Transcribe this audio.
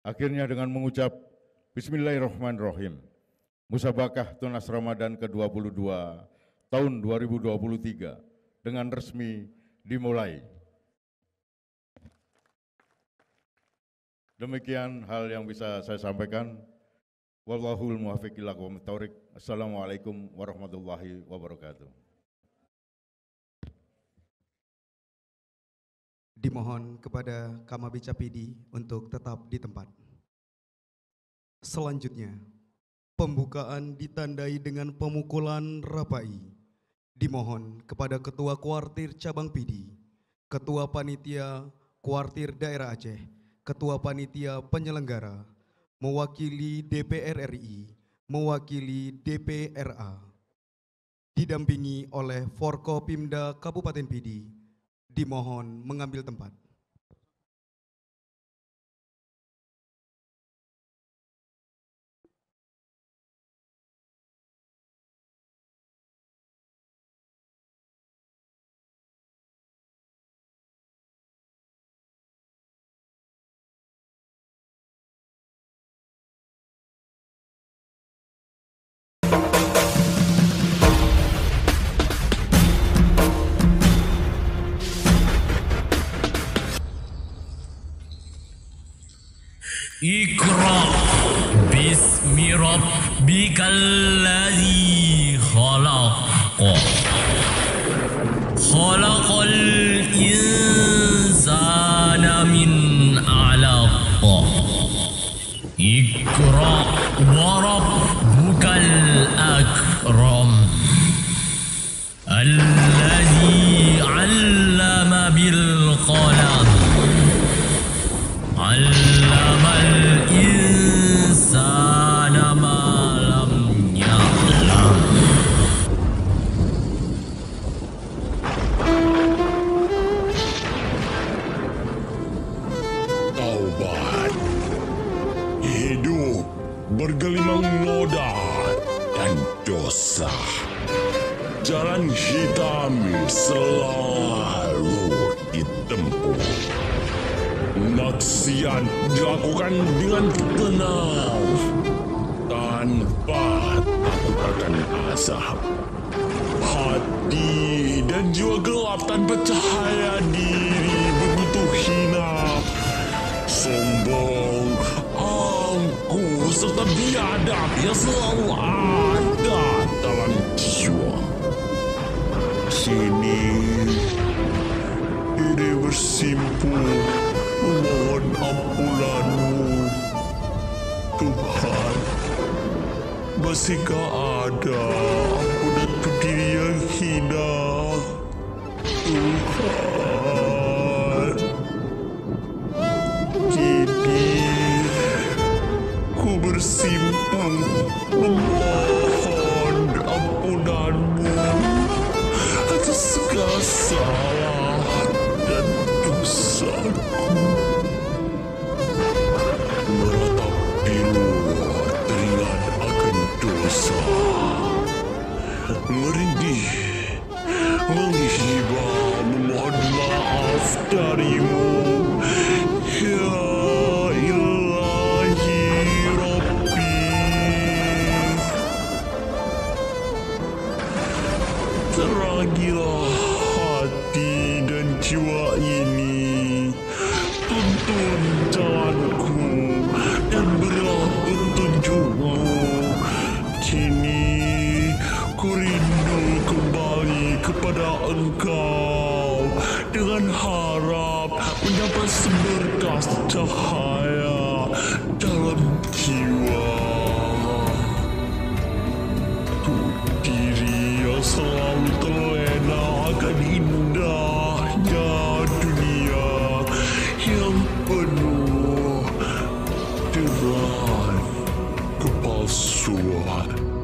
Akhirnya dengan mengucap Bismillahirrahmanirrahim, Musabakah Tunas Ramadan ke-22 tahun 2023 dengan resmi dimulai. Demikian hal yang bisa saya sampaikan. Wallahul muwaffiq ila aqwamit thoriq. Assalamualaikum warahmatullahi wabarakatuh. Dimohon kepada Kamabica PD untuk tetap di tempat. Selanjutnya, pembukaan ditandai dengan pemukulan rapai. Dimohon kepada Ketua Kuartir Cabang PD, Ketua Panitia Kuartir Daerah Aceh, Ketua Panitia Penyelenggara, mewakili DPR RI, mewakili DPRA, didampingi oleh Forkopimda Kabupaten PD, dimohon mengambil tempat. Iqra bismi rabbikal ladzi khalaq. Khalaqal insana min 'alaq. Iqra wa rabbukal akram. Alladzi 'allama bil qalam. Allamal insana ma lam ya'lam. Taubat, hidup bergelimang noda dan dosa. Jalan hitam selalu ditempuh. Maksiat dilakukan dengan tenang tanpa takut akan azab. Hati dan jiwa gelap tanpa cahaya diri begitu hina. Sombong, angkuh, serta biadab yang selalu ada dalam jiwa. Ini bersimpuh memohon ampunanmu, Tuhan. Masihkah ada ampunan untuk diri yang hina, Tuhan? Kini ku bersimpuh memohon ampunanmu atas segala salah dan dosaku. Meratap pilu teringat akan dosa, merindih menghibah memohon maaf darimu, ya Ilahi Rabbi. Terangilah hati dan jiwa ini, tuntun jalanku dan berilah petunjukmu. Kini ku rindu kembali kepada Engkau dengan harap mendapat seberkas cahaya dalam jiwa. Diri yang selalu terlena akan indahnya dunia yang penuh dengan kepalsuan.